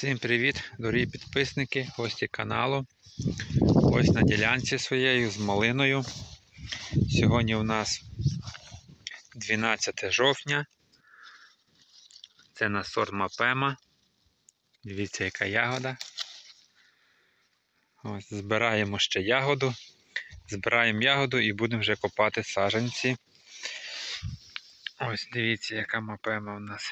Всім привіт, дорогі підписники, гості каналу. Ось на ділянці своєю з малиною. Сьогодні у нас 12 жовтня. Це на сорт Мапема. Дивіться, яка ягода. Ось, збираємо ще ягоду. Збираємо ягоду і будемо вже копати саджанці. Ось дивіться, яка Мапема у нас.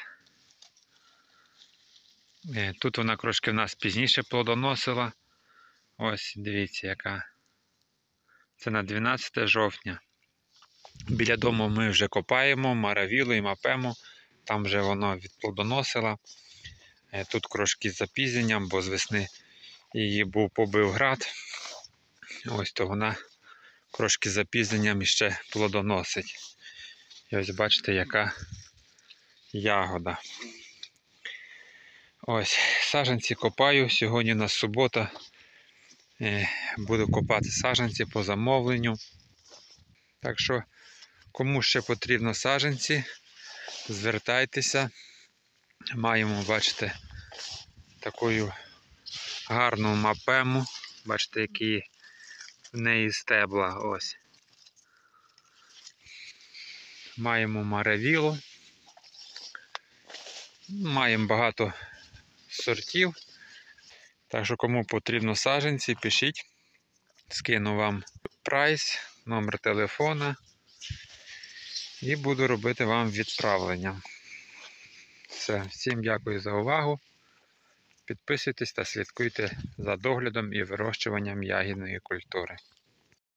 Тут вона трошки в нас пізніше плодоносила. Ось дивіться, яка. Це на 12 жовтня. Біля дому ми вже копаємо маравілу і мапему. Там вже воно відплодоносило. Тут трошки з запізненням, бо з весни її побив град. Ось то вона трошки з запізненням іще плодоносить. І ось бачите, яка ягода. Ось, саджанці копаю. Сьогодні у нас субота. Буду копати саджанці по замовленню. Так що, кому ще потрібно саджанці, звертайтеся. Маємо, бачите, таку гарну мапему. Бачите, які в неї стебла. Ось. Маємо маравілу. Маємо багато сортів. Так що, кому потрібно саджанці, пишіть. Скину вам прайс, номер телефона. І буду робити вам відправлення. Все. Всім дякую за увагу. Підписуйтесь та слідкуйте за доглядом і вирощуванням ягідної культури.